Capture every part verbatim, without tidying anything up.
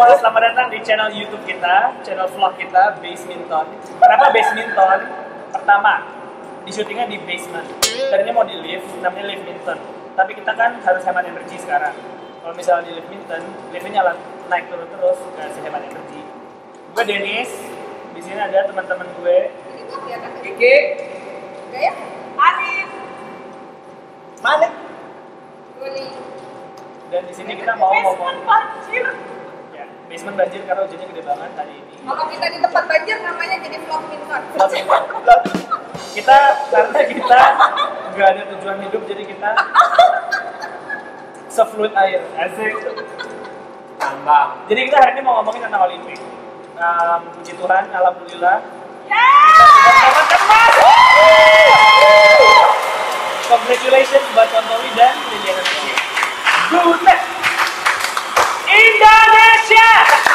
semua, selamat datang di channel YouTube kita, channel vlog kita, Baseminton. Kenapa Baseminton? Pertama, di syutingnya di basement. Tadinya mau di lift, namanya Liftminton. Tapi kita kan harus hemat energi sekarang. Kalau misalnya di Liftminton, liftnya nyala naik turun terus, nggak sehemat energi. Gue Dennis, di sini ada teman-teman gue. Kiki, Gaya, Arif, Malik, Guli. dan di sini kita mau ngomong. Basement banjir. Ya, basement banjir karena hujannya gede banget hari ini. Kalau kita di tempat banjir namanya jadi vlog minton. Kita karena kita nggak ada tujuan hidup, jadi kita se-fluid air, asik. tambah. Jadi kita hari ini mau ngomongin tentang Olimpik. Um, puji Tuhan, alhamdulillah. Mendapatkan emas. Congratulations buat Tontowi dan Liliana Natsir. Good luck, Indonesia.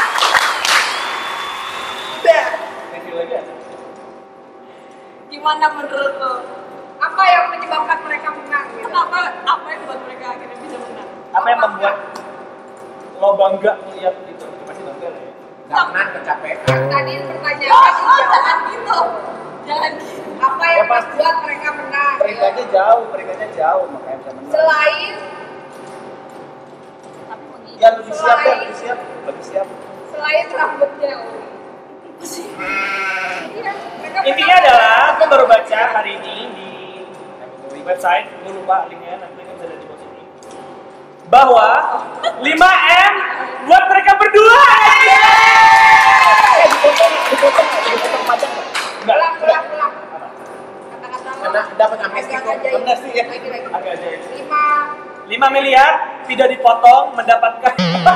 Udah. Review lagi ada. Gimana menurut lo? Apa yang menyebabkan mereka menang? Gitu? Kenapa? Apa yang membuat mereka akhirnya bisa menang? Apa yang membuat lo bangga melihat itu? Itu pasti bangga lah ya. Karena kecapean. Tadi pertanyaan oh, oh, jangan gitu. Jangan gitu. Apa yang Ya, pasti. membuat mereka menang? Peringkatnya jauh, peringkatnya jauh makanya bisa menang. Selain tapi begini. Ya lebih siap ya, Selain- lebih siap, lebih siap. Selain rambutnya, oh. Iya, mereka Intinya menang. adalah, aku baru baca hari ini di website, gue lupa linknya, nanti kan bisa lihat di bawah sini, bahwa lima M buat mereka berdua. Eh, dipotong, dipotong, dipotong pajak. Enggak, Pulang, enggak. pulang, pulang. Kata-kata lo. Karena dapat amnesti agak kok. ajaib. Amnesti ya. Lagi-lagi. Agak aja ya. Lima. lima miliar tidak dipotong mendapatkan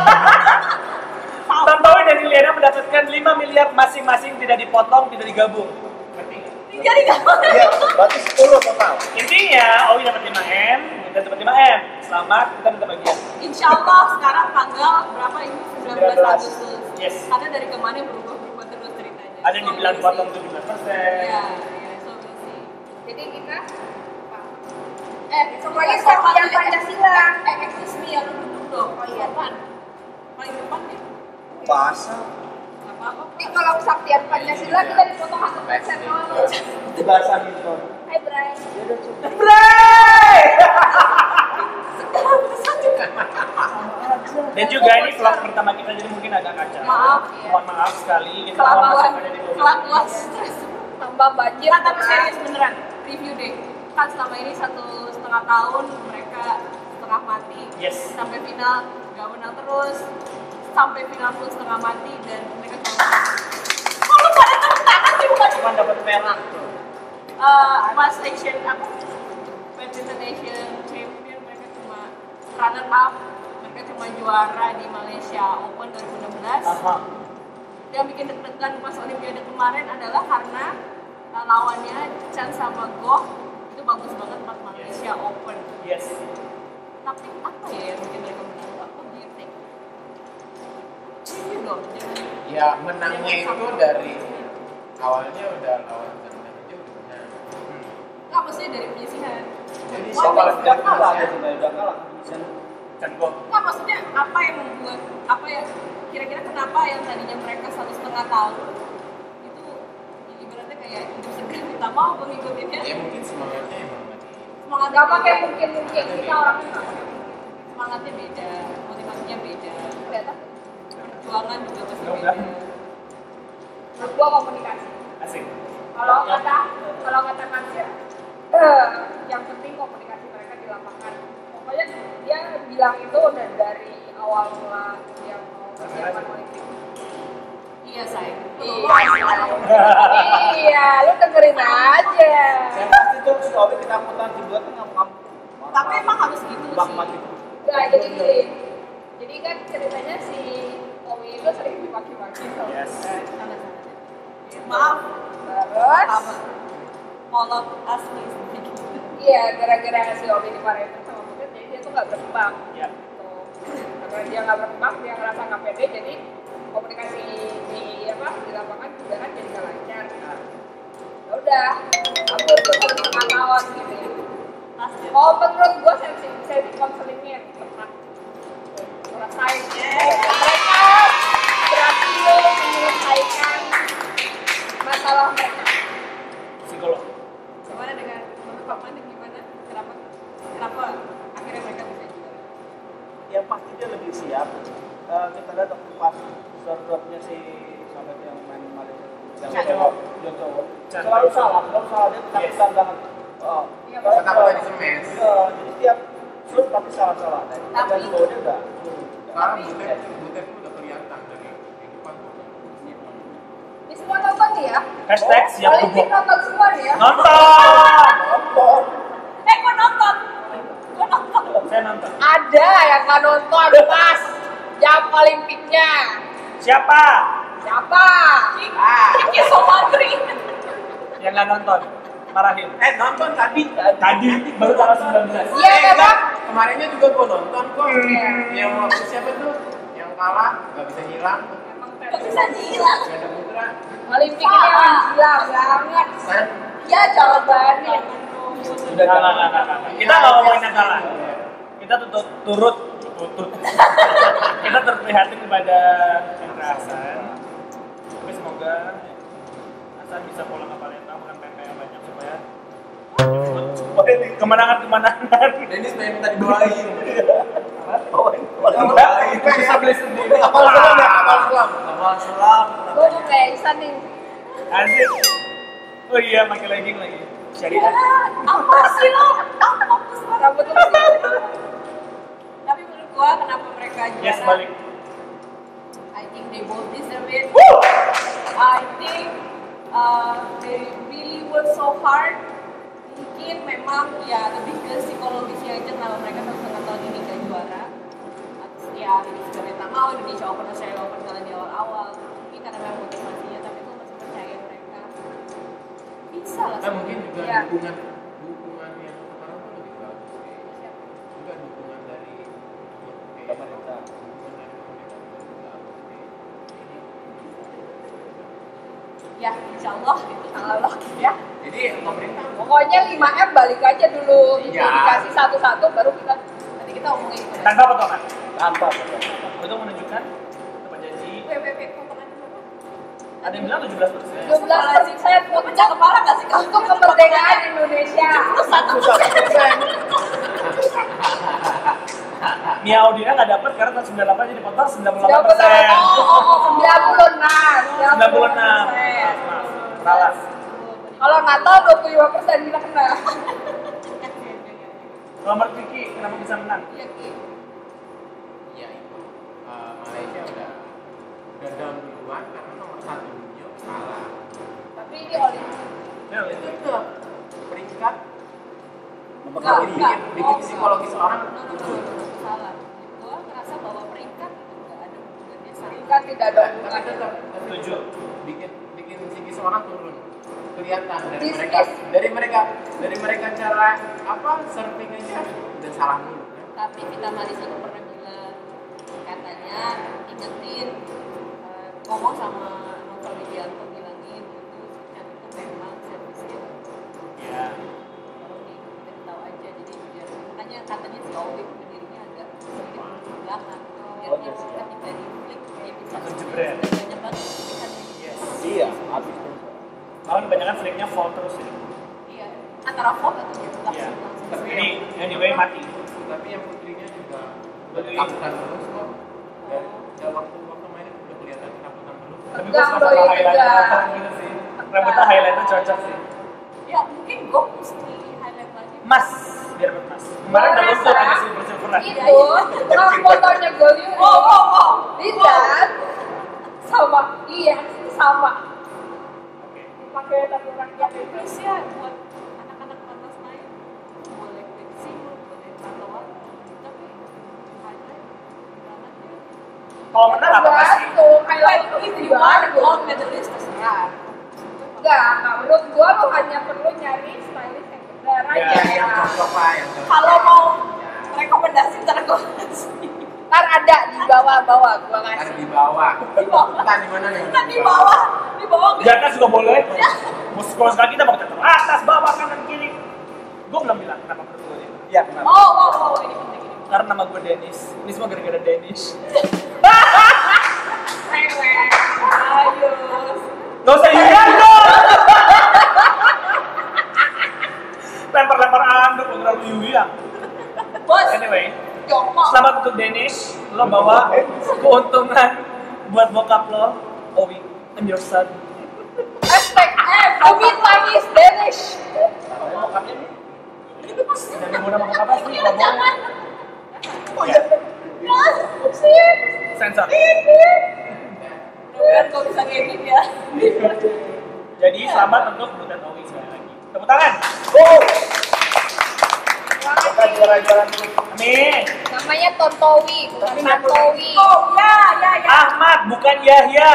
Tantowi dan Liliana mendapatkan lima miliar masing-masing tidak dipotong, tidak digabung. Ngerti nggak? Jadi gampang. Iya, berarti sepuluh total. Intinya, Owi dapat lima M, dan dapat lima M. Selamat, kita minta bagian. Insya Allah sekarang tanggal berapa ini? sembilan belas Agustus. Yes. Karena dari kemarin berubah-berubah terus ceritanya. Ada yang dibilang potong tujuh belas persen. Iya, iya, so we'll see. Jadi kita apa? Eh, Semuanya sopan Saktian dulu. Pancasila. Eh, excuse me, ya lu duduk dong. Oh, iya. Sopan. Paling depan nih. Bahasa. Gak apa-apa. Ini kalau kesaktian Pancasila kita dipotong satu persen doang. Bahasa Milton. Hai Bray. Bray! Dan juga ini vlog pertama kita, jadi mungkin agak kacau. Maaf, ya. Mohon maaf sekali. Kita mohon Kelakuan, masuk ada di bawah. kelakuan stres. Tambah banjir. Nah, tapi serius beneran. Review deh. Kan selama ini satu setengah tahun mereka setengah mati. Yes. Sampai final gak menang terus. Sampai final pun setengah mati dan mereka cuma. Kok lu pada tepuk tangan sih bukan? Cuma dapat perak tuh. Uh, Mas Asian apa? Badminton Asian Champion mereka cuma runner up. Mereka cuma juara di Malaysia Open dua ribu enam belas. Aha. Yang bikin deg-degan pas Olimpiade kemarin adalah karena uh, lawannya Chan sama Goh itu bagus banget pas Malaysia Open. Yes. Tapi apa ya yang bikin mereka menang? Apa do you think? Review dong, jangan. Ya menangnya itu dari awalnya udah lawan Jerman aja udah menang. Nggak, maksudnya dari penyisihan. Jadi What siapa makes yang them kalah lose? gitu, udah kalah. Kan gua. Nggak, maksudnya apa yang membuat apa ya kira-kira kenapa yang tadinya mereka satu setengah tahun itu ibaratnya kayak hidup segan kita mau mengikutinnya Ya mungkin semangatnya emang lagi. semangat Gak pakai mungkin mungkin kita orangnya nggak pakai. semangatnya beda motivasinya beda Kelihatan. perjuangan juga pasti Enggak, beda enggak. Menurut gua komunikasi. Asik. Kalau kata kalau kata Nasir, eh, yang penting komunikasi mereka di lapangan. Pokoknya dia bilang itu udah dari awal mula dia mau persiapan Olimpik. iya sayang Iya, lu dengerin aja. Saya pasti tuh suami ketakutan kedua tuh ngamuk-ngamuk. tapi emang harus gitu Bak sih mati. Nah, jadi gini. Jadi kan ceritanya si Owi itu sering dimaki-maki sama Yes. Sangat-sangat. maaf Terus, sama molot asli iya gara-gara si Owi dimarahin sama Putri, jadi dia tuh nggak berkembang. Ya. Tuh. Karena dia nggak berkembang, dia ngerasa nggak pede, jadi komunikasi di apa di lapangan juga kan jadi nggak lancar. Nah, ya udah, kabur tuh satu setengah tahun gitu ya. pasti Oh, menurut gua sesi sesi konselingnya yang tepat. Selesai. Mereka salah mereka? Psikolog. Gimana dengan menurut Pak Manik gimana? Kenapa? Kenapa akhirnya mereka bisa juara? Yang pasti dia lebih siap. Uh, kita lihat waktu pas servernya si sahabat yang main Malaysia yang Chan. cowok, yang cowok Chan. selalu salah, selalu salah dia ketakutan Yes. banget. Oh, Iya, kalau ketakutan dia- di smash. Iya, jadi setiap shoot pasti salah-salah. Dan Tapi- dari bawah dia udah. Sekarang butet butet tuh udah kelihatan dari kehidupan tuh. Ini semua nonton nih ya? Hashtag siap Olimpik kubok. nonton semua nih ya? Nonton! Nonton. Eh, gua nonton. Gua nonton. Saya nonton. Ada yang nggak nonton pas jam Olimpiknya. Siapa Siapa? Ah, Kiki Somantri. yang nggak nonton? Marahin. eh nonton tadi. Tadi baru tanggal sembilan belas. Iya Eh, memang. enggak. Kemarinnya juga gua nonton kok. Hmm. Yang waktu siapa tuh? Yang kalah nggak bisa nyilang. Gak bisa hilang. Ganda Putra. Olimpik ini emang gila banget. Kan? Ya jawabannya. Udah nggak nggak nggak nggak. Kita nggak ngomongin yang kalah. Kita tutut turut tutut. Kita turut prihatin kepada Chandra Hasan. Tapi semoga Hasan bisa pulang ke Palembang makan pempek yang banyak supaya kemenangan-kemenangan. Dennis pengen minta dibawain. Enggak, bisa beli sendiri. Kapal selam ya, kapal selam. Kapal selam. Gue mau kayak Isan nih. Asik. Oh iya, pakai legging lagi. Syariah. Apa sih lo? Kamu fokus banget. Rambut lu sih. Tapi menurut gua kenapa mereka juara? Yes, balik. I think they both deserve it. Woo! I think uh, they really work so hard. Mungkin memang ya lebih ke psikologisnya aja kenapa mereka satu setengah tahun ini gak juara. Atau ya Indonesia Beta mau Indonesia Open Australia Open kalah di awal-awal. Mungkin karena memang motivasinya, tapi gue masih percaya mereka bisa lah. Nah, mungkin juga Iya. dukungan dukungan yang sekarang tuh lebih bagus sih. Juga dukungan dari Pemerintah. dukungan dari pemerintah juga lebih bagus sih. Ya, insya Allah itu sangat logis ya. Jadi pemerintah Pokoknya lima M balik aja dulu. Itu Iya. dikasih satu-satu baru kita. Nanti kita omongin itu. Tanpa potongan. Tanpa. Untuk menunjukkan untuk janji. W W P potongannya berapa? Ada yang bilang tujuh belas persen. dua belas persen Lo pecah kepala gak sih kamu? untuk kemerdekaan Indonesia. Satu persen. Mia Audina nggak dapat karena tahun sembilan puluh delapan jadi potong sembilan puluh delapan sembilan puluh persen. enam. Oh, oh, oh, sembilan puluh enam. sembilan puluh enam. Maaf, maaf. Salah. Kalau Natal dua puluh lima persen kita kena. Nomor Kiki kenapa bisa menang? Iya, Ki. ya itu eh, Malaysia udah udah down duluan karena nomor satu dunia kalah. Tapi ini Olimpik. Ya, Itu itu peringkat Enggak, bikin enggak. bikin psikologis orang No, no, no, no, no. Salah. Gua ngerasa bahwa peringkat itu nggak ada hubungannya sama. Kan tidak ada tapi hubungannya. tetap tapi Tujuh. bikin bikin psikis orang turun kelihatan dari Psikis. mereka dari mereka dari mereka cara apa surfing aja udah salah mulu kan? Tapi Vita Maris itu pernah bilang katanya ingetin eh, ngomong sama Novel Widianto bilangin itu Chan itu memang servisnya Ya. kalau nih kita tahu aja jadi biar makanya katanya si Owi berdirinya agak sedikit di belakang biar Oh, dia yes. ketika di flick dia bisa Langsung jebret. banyak banget kan Yes. Iya, habis terus. Lawan kebanyakan flicknya fall terus ya. iya antara vote atau dia tetap Iya. langsung Tapi Ini anyway mati. tapi yang putrinya juga udah Putri. ketakutan terus kok dari dari waktu waktu main udah kelihatan ketakutan terus Tapi gue Tegang suka doi sama highlighter juga. gitu sih. Rambutnya highlighter cocok sih. ya mungkin gue mesti highlight lagi Mas, biar mas. Kemarin udah luntur ada silver silveran. Itu kalau fotonya Goliu. wow wow wow Tidak. Sama. Iya, sama. Oke. Pakai tadi rakyat itu. terus ya buat anak-anak panas main boleh fixing boleh tatoan tapi highlight banget Kalau menang apa pasti? Bantu, highlight itu if you are dibantu. gold medalist terserah Enggak, nah, menurut gua lo hanya perlu nyari stylist yang benar Ya, aja. yang yang cocok lah yang cocok. kalau mau rekomendasi ntar gue kasih Ntar ada di bawah-bawah gua Ada kasih. di bawah kita di mana nih ntar di bawah di bawah Di atas juga boleh. Mau sekolah sekali kita mau tetap atas, bawah, kanan, kiri. Gue belum bilang kenapa menurut gue ini. Iya, kenapa? oh oh oh ini penting ini Karena nama gue Dennis. Ini semua gara-gara Dennis. rewel ayo Gak usah ingat dong. nampar anduk lo terlalu yuya. Bos, Anyway, jongkok. selamat untuk Danish, lo bawa keuntungan buat bokap lo, Owi, and your son. Hashtag eh, Owi Pangis Danish. Bokapnya nih. Jangan mau nama bokap pasti, nggak boleh. Jangan. Oh iya. Mas, sip. Sensor. Bukan kok bisa kayak gini ya. Jadi selamat untuk Butet Owi sekali lagi. Tepuk tangan. Oh. Kita juara-juara dulu. Amin. Namanya Tontowi, bukan Tantowi. Oh, ya, ya, ya. Ahmad, bukan Yahya.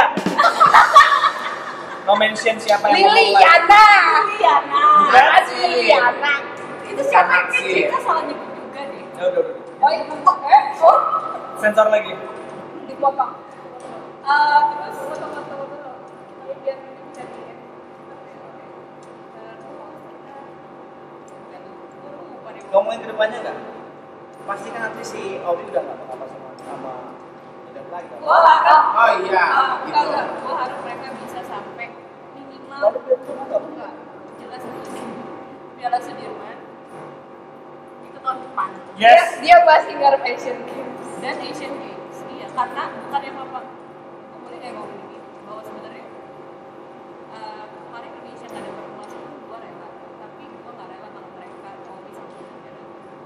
No mention siapa yang ngomong live. Liliana. Liliana. Bukan. Liliana. Itu siapa yang Sih. kita salah nyebut juga deh. Ya udah, udah. Oh itu eh oh Sensor lagi. dipotong. Eh, terus Potong potong potong. Ini biar ini bisa di. Ngomongin ke depannya nggak? Pasti kan nanti si Owi udah nggak apa-apa sama sama Butet lagi kan? gua harap Oh iya, Ah, gitu. enggak, enggak. Gua harap mereka bisa sampai minimal Lalu biar cuma nggak? enggak jelas itu Piala Sudirman itu tahun depan Yes. Dia masih ngarep Asian Games. dan Asian Games. Iya, karena bukan yang apa. Gua boleh nggak ngomong ini bahwa sebenarnya eh, kemarin Indonesia nggak ada performance itu gua rela, tapi gua nggak rela kalau mereka mau bisa menang.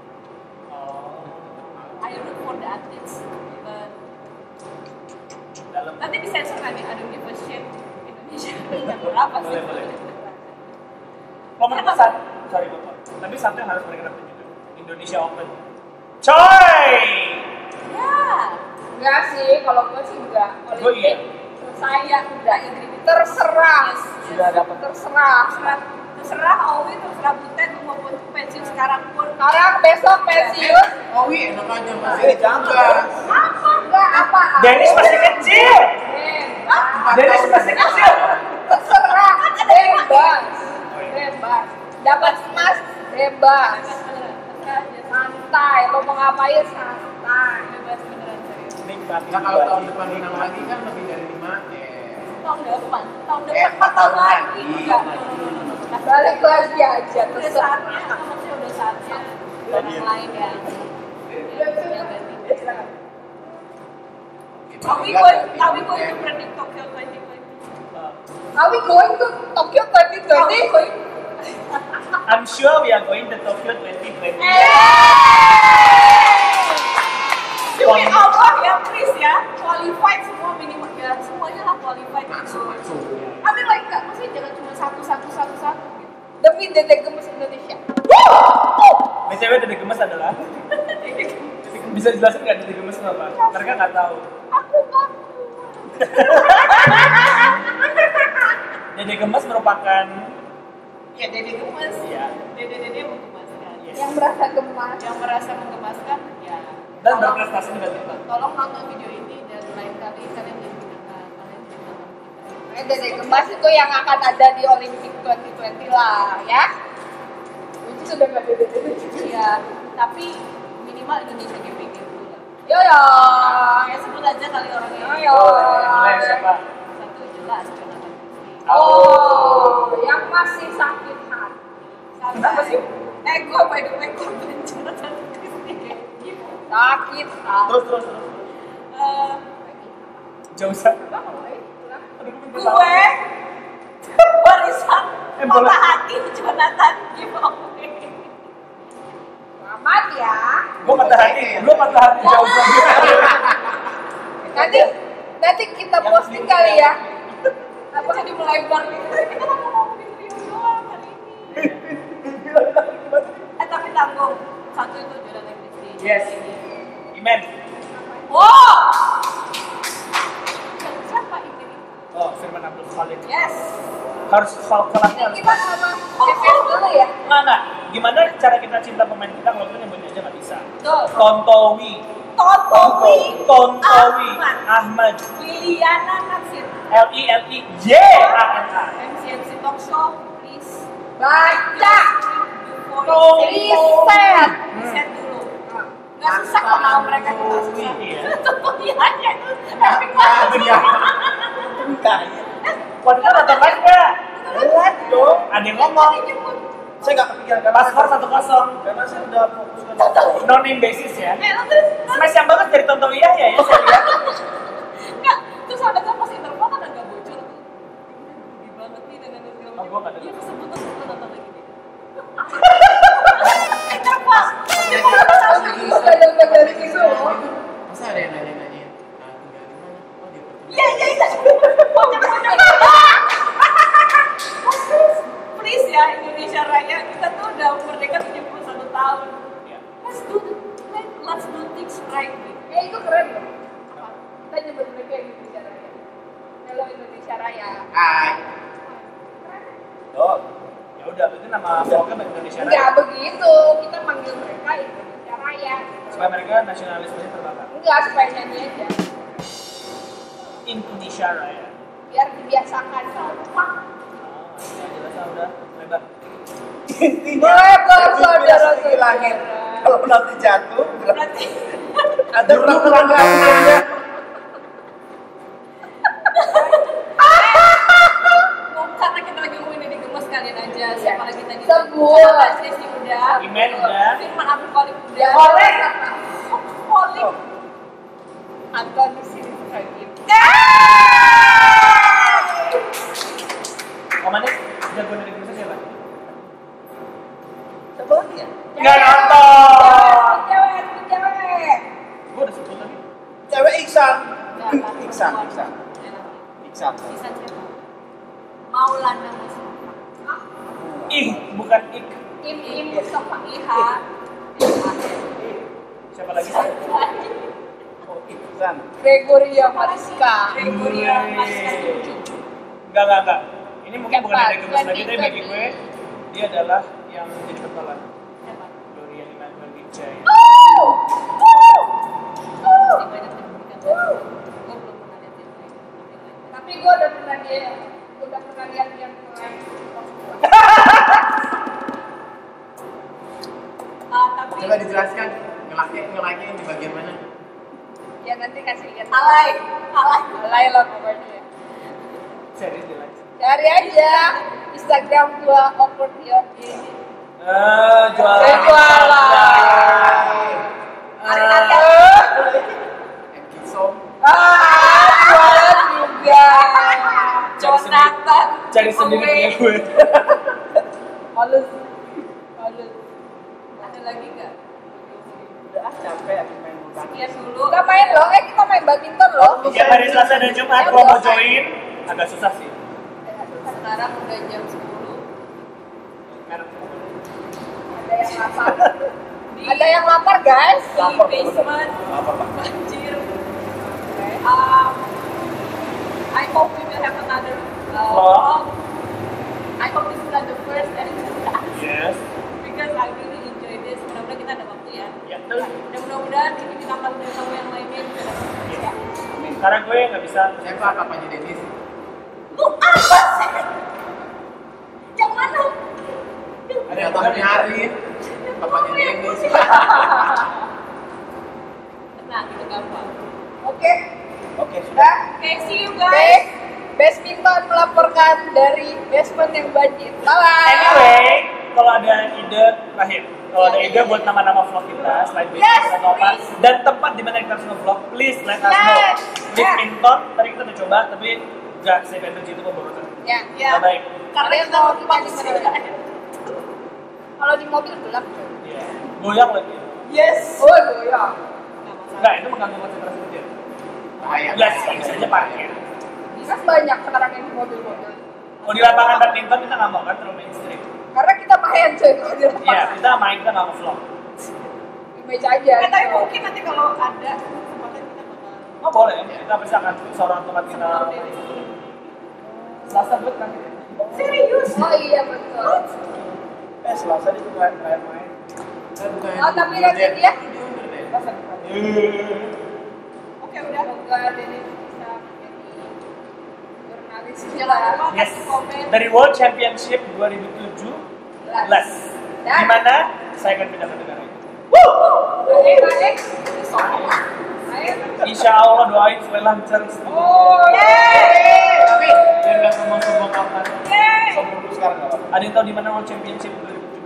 I root for the athletes, but Dalam. nanti disensor kan ya, I don't give a shit Indonesia nggak berapa sih. Boleh, boleh. Kalau menurut gue, sat- sorry Bapak, tapi satu yang harus mereka dapetin juga, Indonesia Open. Coy! Ya, Enggak sih, kalau gue sih enggak. Gua iya. Saya udah ini terserah. yes, Sudah dapat. Terserah. terserah, terserah Owi, terserah Butet maupun pensiun sekarang pun. Sekarang besok pensiun. Owi enak aja mas. Eh, jangan. Apa enggak apa? Dennis masih kecil! Eh, Dennis masih kecil! terserah. Bebas. Bebas. Dapat emas bebas. Terserah aja, Santai. Lo mau ngapain santai. bebas beneran serius. Nikmati Nah kalau dulu tahun aja. depan menang lagi kan lebih dari lima ya. Tahun depan, tahun Eh, depan empat tahun lagi. lagi. Enggak, no, no, no, no, no. Balik lagi aja. Udah Terserah. saatnya, maksudnya udah saatnya orang lain yang yang ganti. Are we going, are we going to predict Tokyo twenty twenty? Are we going to Tokyo twenty Are we twenty? going? I'm sure we are going to Tokyo twenty twenty. Demi Allah ya, please ya, qualified semua minimal ya, semuanya lah qualified. Masuk masuk. I mean like, nggak, maksudnya jangan cuma satu satu satu satu. Gitu. Demi Dedek Gemes Indonesia. B T W Dede Gemes adalah bisa jelasin nggak Dede Gemes itu apa? Mereka nggak tahu. Aku kaku. Dede Gemes merupakan Ya Dede gemes, ya Dede Dede menggemaskan. yes. Yang merasa gemas. Yang merasa menggemaskan, ya. Dan tolong- berprestasi di badminton. Tolong nonton video ini dan lain kali kalian jadi bintang, kalian jadi bintang kita. Eh, Dedek Gemas itu yang akan ada di Olimpik dua ribu dua puluh lah, ya. Itu sudah nggak Dedek Gemes. Iya, tapi minimal Indonesia G P G dulu lah. Yo yo. Ya sebut aja kali orangnya. Ayo. Mulai siapa? Satu jelas Jonathan Christie. Oh, yang masih sakit hati. Kenapa sih? Eh, gue by the way korban Jonathan Christie. Sakit hati. Terus terus terus. Eh, Jausan. Aduh, gue minta gue barisan Eh, boleh. patah hati Jonathan giveaway. Selamat ya. Gue patah hati. Gue patah hati Jausan. Nanti nanti kita posting kali ya. Apa jadi melebar gitu? Kita mau ngomongin Rio doang kali ini. Eh tapi tanggung. Satu itu Jonathan Christie. Yes. Imen. Wow. Siapa ini? Oh, Firman Abdul Khalid. Yes. Harus kalau kelasnya harus. Kita sama F S dulu ya. Mana? Gimana cara kita cinta pemain kita kalau kita nyebutnya aja nggak bisa? Tuh. Tontowi. Tontowi. Tontowi. Ahmad. Ahmad. Liliana Natsir. L I L I Y A N A. M C M C Talk Show, please. Baca. Tuh. Riset. Riset dulu. Nggak susah kok nama mereka tuh nggak susah. Iya. Tutorialnya itu epic Nah, banget. itu dia. Waduh, nonton live nggak? Live dong. Ada yang ngomong. Tadi nyebut Saya nggak kepikiran karena Pas skor satu kosong. karena saya udah fokus ke nonton. No name basis ya. Eh, terus Smash yang banget dari Tonton Iya ya, ya saya lihat. enggak, terus ada kan pas interval kan agak bocor tuh. Gede banget nih dan dan segala Oh, gua nggak dengar. Iya, kesebut terus kita nonton lagi deh. Interval. Bisa datang dari situ loh. Masa ada yang nanya-nanya, ah, tinggal di mana? Oh, di Pertiwi. Iya, iya, iya. Pokok-pokok. Please ya Indonesia Raya, kita tuh udah merdeka tujuh puluh satu tahun. Ya. Let's do let's do things right. Eh itu keren loh. Kita nyebut mereka Indonesia Raya. Hello Indonesia Raya. Hai. Oh, Ya udah, itu nama vlognya Indonesia Enggak Raya. begitu. Kita manggil mereka Indonesia Raya. Supaya mereka nasionalismenya terbakar. Enggak supaya nyanyi aja. Indonesia Raya. Biar dibiasakan sama. Ah, ya jelas ah, udah lebar. intinya Lebar, itu saudara, tinggi langit. saudara. Kalau nanti jatuh, Berarti ada perang langsungnya. karena kita lagi ngomongin ini gemes kalian aja. Siapa lagi tadi? Sebut. Siapa Sesi udah. Imen udah. Firman Abdul Kholik udah. Kholik. Kholik. Anton di sini lagi. Oh mana? Jago dari Indonesia siapa? Siapa lagi ya? Nggak nonton. Cewek, cewek. Gue udah sebut tadi. Cewek Iksan. Nggak, nggak. Iksan, Iksan. Enak. Iksan. Bisa siapa? Maulana Mustafa. Ih, bukan ik. Im Im Mustafa Iha. Siapa lagi? Oh, Iksan. Gregoria Mariska. Gregoria Mariska Tunjuk. Enggak, enggak, enggak. Ini mungkin bukan Keempat, dari gemes lagi, tapi bagi ganti, gue dia adalah yang jadi kepala Siapa? Gloria Immanuel Wijaya. Pasti banyak yang memberikan saya. Gue belum pernah lihat yang lain. Tapi gue udah pernah dia, udah pernah lihat yang lain. Ah, tapi Coba dijelaskan ngelaki ngelaki yang di bagian mana? Ya nanti kasih lihat. alay, alay. Alay lah pokoknya. Serius jelas. Cari aja Instagram gua awkward yot ini. Eh, jualan. Eh, jualan. Hari-hari. M K Som. Ah, jualan juga. Cari sendiri. Jonathan. Cari sendiri punya gue. Halus, halus. Ada lagi nggak? Udah capek aku main bola. Sekian dulu. Kita main loh, eh kita main badminton loh. Tiap hari Selasa dan Jumat kalau mau join agak susah sih. Sekarang udah jam sepuluh. Merek. Ada yang lapar. Ada yang lapar guys. Di Lapar, basement. Lapar, Pak. Banjir. Um, I hope we will have another uh, Vlog. vlog. I hope this is not the first and the last Yes. because I really enjoy this. Mudah-mudahan kita ada waktu ya. Ya, betul. Dan mudah-mudahan ini ditambah dengan tamu yang lainnya bisa dapat Iya. Karena gue nggak bisa. Siapa papanya Dennis? Lu apa sih? Yang mana? Ada yang Papanya bukan Arif. Papanya Dennis. Tenang, itu gampang. Oke, Oke, sudah. sudah. Oke, see you Baik. guys. Badminton melaporkan dari basement yang banjir. Bye. Anyway, kalau ada ide terakhir, kalau ada ide buat nama-nama vlog kita selain Yes, bisnis atau apa, please. dan tempat di mana kita harus nge-vlog, please let us know. Yes. Badminton, tadi kita udah coba, tapi nggak save energy itu memborokan. Ya, Ya. Nggak baik. Karena Kalian kita mau mau kita di di mana? Kalau di mobil gelap tuh. Iya. Goyang lagi. Yes. Oh, goyang. Enggak, itu mengganggu konsentrasi kerja. Bahaya. Ya, bisa aja parkir. Kan banyak sekarang yang di mobil-mobil. Mau di lapangan badminton kita nggak mau kan terlalu mainstream. Karena kita main cuy kalau di Iya, lapangan. kita main kita nggak mau vlog. Image aja. Eh, tapi gitu. mungkin nanti kalau ada kesempatan kita bakal Oh boleh, kita bisa akan seorang tempat kita. Selasa buat kan? serius. Oh iya betul. Eh, Selasa dia juga main-main. Kan bukan Oh tapi nanti dia diundur deh. Selasa depan. Oke, udah. Semoga Denny bisa menjadi jurnalis Jangan juga. lupa Yes. kasih komen. Dari World Championship dua ribu tujuh belas, Dan- di mana saya akan pindah ke negara itu. Baik, baik. Ayo. Insya Allah doain supaya lancar semua. Oh, Tapi biar nggak sombong-sombong amat. Sombong dulu sekarang nggak apa-apa. Ada yang tahu di mana World Championship dua ribu tujuh belas?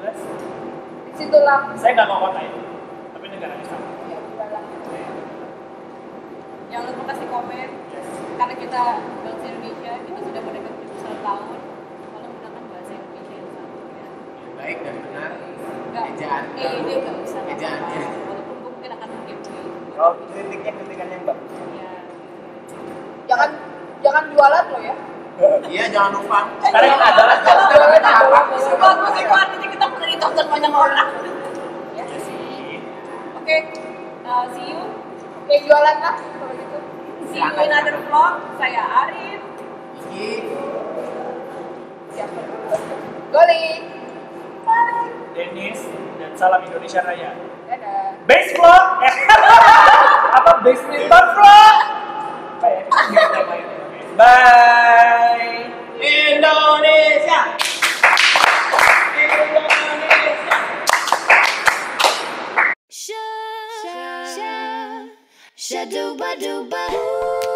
Situlah. Saya nggak mau kota itu, tapi negaranya sama. Ya udahlah. Jangan lupa kasih komen karena kita bangsa Indonesia kita sudah mendekat tujuh puluh satu tahun. Tolong gunakan bahasa Indonesia yang sama ya. Yang baik dan benar. Enggak. Ejaan. Eh ini nggak usah. Ejaannya. Walaupun gue mungkin akan menggiveaway. Oh, kritiknya kritikan yang bagus. Ya. Jangan jangan jualan lo ya. Iya, jangan lupa. Sekarang kita adalah Jangan lupa kita apa? Bagus itu artinya kita pernah ditonton banyak orang. Ya. ya sih. Oke, uh, see you. Oke, jualan lah kalau gitu. See you in another vlog. Saya Arin. Iki. Siapa? Goli. Bye. Dennis dan salam Indonesia Raya. Dadah. Base vlog. Eh, apa basement vlog? Apa ya? Bye. Indonesia. Indonesia. Sha, sha, sha, sha, dooba dooba.